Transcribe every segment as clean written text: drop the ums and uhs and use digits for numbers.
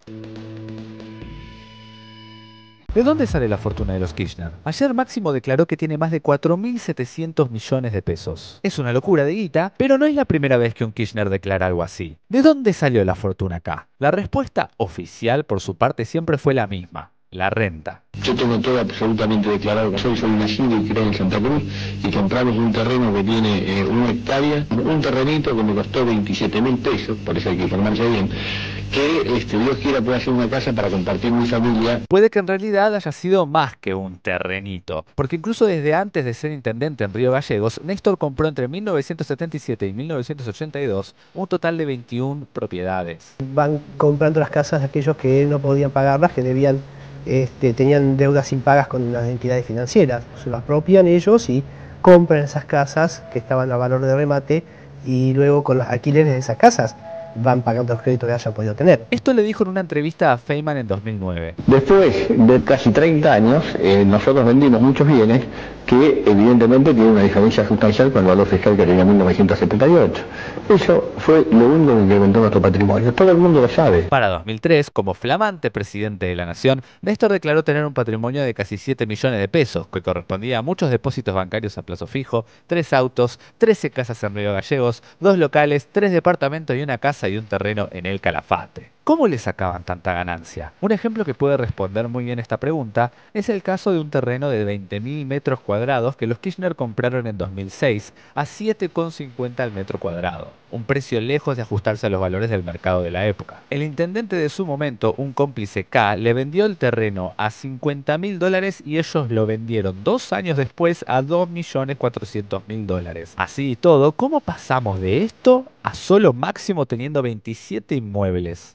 ¿De dónde sale la fortuna de los Kirchner? Ayer Máximo declaró que tiene más de 4.700 millones de pesos. Es una locura de guita, pero no es la primera vez que un Kirchner declara algo así. ¿De dónde salió la fortuna acá? La respuesta oficial por su parte siempre fue la misma: la renta. Yo tengo todo absolutamente declarado que soy nacido y criado en Santa Cruz y compramos un terreno que tiene 1 hectárea, un terrenito que me costó 27.000 pesos, por eso hay que informarse bien, que Dios quiera pueda hacer una casa para compartir mi familia. Puede que en realidad haya sido más que un terrenito, porque incluso desde antes de ser intendente en Río Gallegos, Néstor compró entre 1977 y 1982 un total de 21 propiedades. Van comprando las casas de aquellos que no podían pagarlas, que debían, tenían deudas impagas con las entidades financieras. Se las apropian ellos y compran esas casas que estaban a valor de remate y luego con los alquileres de esas casas van pagando los créditos que hayan podido tener. Esto le dijo en una entrevista a Feynman en 2009. Después de casi 30 años, nosotros vendimos muchos bienes que evidentemente tienen una diferencia sustancial con el valor fiscal que tenía en 1978. Eso fue lo único que incrementó nuestro patrimonio. Todo el mundo lo sabe. Para 2003, como flamante presidente de la nación, Néstor declaró tener un patrimonio de casi 7 millones de pesos, que correspondía a muchos depósitos bancarios a plazo fijo, 3 autos, 13 casas en Río Gallegos, 2 locales, 3 departamentos y una casa y un terreno en el Calafate. ¿Cómo le sacaban tanta ganancia? Un ejemplo que puede responder muy bien esta pregunta es el caso de un terreno de 20.000 metros cuadrados que los Kirchner compraron en 2006 a 7,50 al metro cuadrado, un precio lejos de ajustarse a los valores del mercado de la época. El intendente de su momento, un cómplice K, le vendió el terreno a $50.000 y ellos lo vendieron 2 años después a $2.400.000. Así y todo, ¿cómo pasamos de esto a solo Máximo teniendo 27 inmuebles?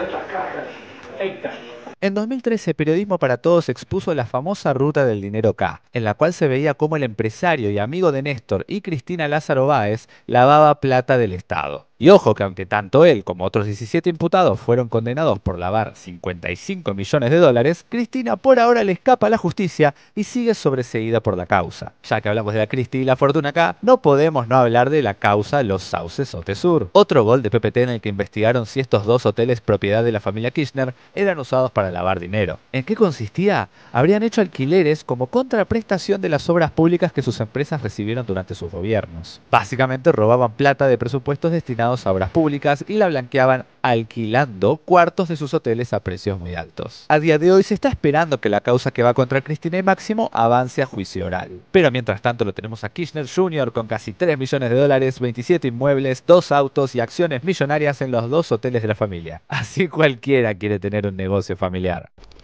En 2013, Periodismo para Todos expuso la famosa ruta del dinero K, en la cual se veía cómo el empresario y amigo de Néstor y Cristina Lázaro Báez lavaba plata del Estado. Y ojo que aunque tanto él como otros 17 imputados fueron condenados por lavar 55 millones de dólares, Cristina por ahora le escapa a la justicia y sigue sobreseída por la causa. Ya que hablamos de la Cristi y la fortuna acá, no podemos no hablar de la causa Los Sauces Otesur. Otro gol de PPT en el que investigaron si estos 2 hoteles propiedad de la familia Kirchner eran usados para lavar dinero. ¿En qué consistía? Habrían hecho alquileres como contraprestación de las obras públicas que sus empresas recibieron durante sus gobiernos. Básicamente robaban plata de presupuestos destinados a obras públicas y la blanqueaban alquilando cuartos de sus hoteles a precios muy altos. A día de hoy se está esperando que la causa que va contra Cristina y Máximo avance a juicio oral. Pero mientras tanto lo tenemos a Kirchner Jr. con casi 3 millones de dólares, 27 inmuebles, 2 autos y acciones millonarias en los 2 hoteles de la familia. Así cualquiera quiere tener un negocio familiar.